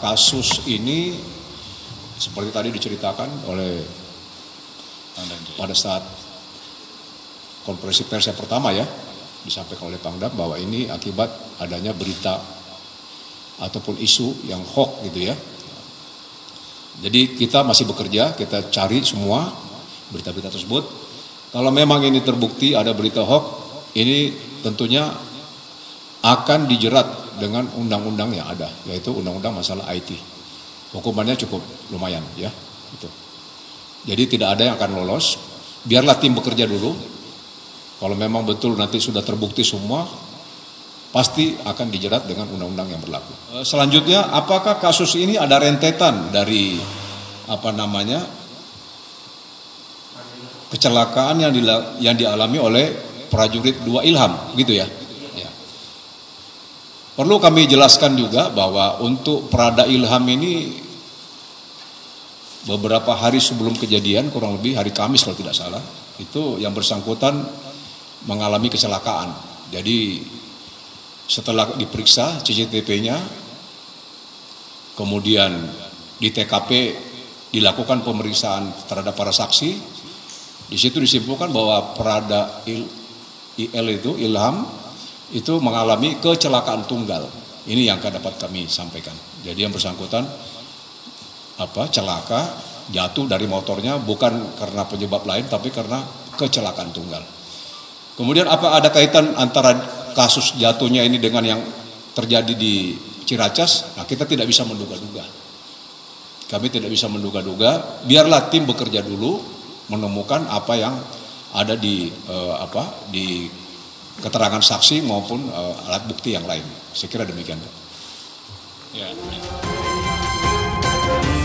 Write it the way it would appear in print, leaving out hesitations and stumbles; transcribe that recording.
kasus ini seperti tadi diceritakan oleh pada saat konferensi pers yang pertama ya, disampaikan oleh Pangdam bahwa ini akibat adanya berita ataupun isu yang hoax gitu ya. Jadi kita masih bekerja, kita cari semua berita-berita tersebut. Kalau memang ini terbukti ada berita hoax, ini tentunya akan dijerat dengan undang-undang yang ada, yaitu undang-undang masalah IT. Hukumannya cukup lumayan ya. Itu. Jadi tidak ada yang akan lolos. Biarlah tim bekerja dulu. Kalau memang betul nanti sudah terbukti semua, pasti akan dijerat dengan undang-undang yang berlaku. Selanjutnya, apakah kasus ini ada rentetan dari kecelakaan yang dialami oleh prajurit 2 Ilham, gitu ya? Ya. Perlu kami jelaskan juga bahwa untuk Prada Ilham ini beberapa hari sebelum kejadian, kurang lebih hari Kamis kalau tidak salah, itu yang bersangkutan mengalami kecelakaan. Jadi setelah diperiksa CCTV-nya, kemudian di TKP dilakukan pemeriksaan terhadap para saksi. Di situ disimpulkan bahwa Prada Ilham itu mengalami kecelakaan tunggal. Ini yang dapat kami sampaikan. Jadi yang bersangkutan celaka, jatuh dari motornya bukan karena penyebab lain tapi karena kecelakaan tunggal. Kemudian apa ada kaitan antara kasus jatuhnya ini dengan yang terjadi di Ciracas? Nah, kita tidak bisa menduga-duga. Kami tidak bisa menduga-duga. Biarlah tim bekerja dulu menemukan apa yang ada di keterangan saksi maupun alat bukti yang lain. Saya kira demikian, Pak. Ya.